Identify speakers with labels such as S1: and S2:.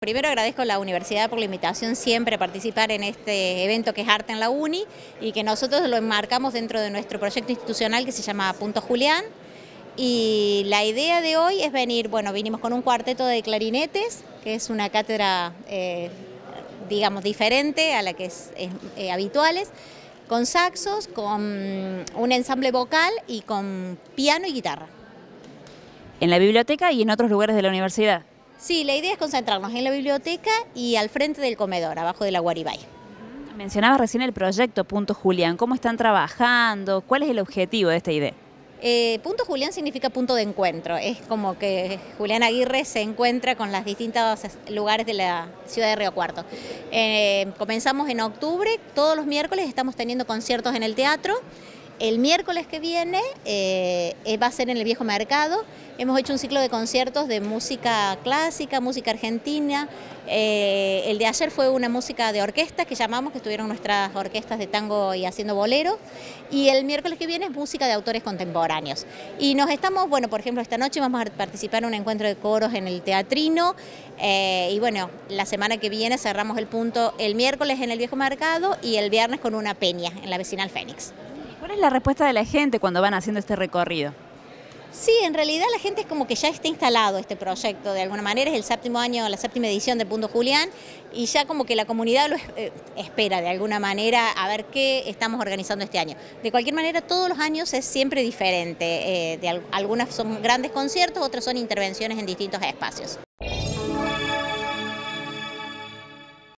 S1: Primero agradezco a la universidad por la invitación siempre a participar en este evento que es Arte en la Uni y que nosotros lo enmarcamos dentro de nuestro proyecto institucional que se llama Punto Julián. Y la idea de hoy es venir, bueno, vinimos con un cuarteto de clarinetes, que es una cátedra, digamos, diferente a la que es habituales, con saxos, con un ensamble vocal y con piano y guitarra.
S2: ¿En la biblioteca y en otros lugares de la universidad?
S1: Sí, la idea es concentrarnos en la biblioteca y al frente del comedor, abajo de la Guaribay.
S2: Mencionabas recién el proyecto Punto Julián. ¿Cómo están trabajando? ¿Cuál es el objetivo de esta idea?
S1: Punto Julián significa punto de encuentro. Es como que Julián Aguirre se encuentra con los distintos lugares de la ciudad de Río Cuarto. Comenzamos en octubre, todos los miércoles estamos teniendo conciertos en el teatro. El miércoles que viene va a ser en el Viejo Mercado. Hemos hecho un ciclo de conciertos de música clásica, música argentina. El de ayer fue una música de orquesta que llamamos, que estuvieron nuestras orquestas de tango y haciendo bolero. Y el miércoles que viene es música de autores contemporáneos. Y nos estamos, bueno, por ejemplo, esta noche vamos a participar en un encuentro de coros en el Teatrino. Y bueno, la semana que viene cerramos el punto el miércoles en el Viejo Mercado y el viernes con una peña en la Vecinal Fénix.
S2: ¿Cuál es la respuesta de la gente cuando van haciendo este recorrido?
S1: Sí, en realidad la gente es como que ya está instalado este proyecto, de alguna manera es el séptimo año, la séptima edición de Punto Julián y ya como que la comunidad lo espera de alguna manera a ver qué estamos organizando este año. De cualquier manera todos los años es siempre diferente, algunas son grandes conciertos, otras son intervenciones en distintos espacios.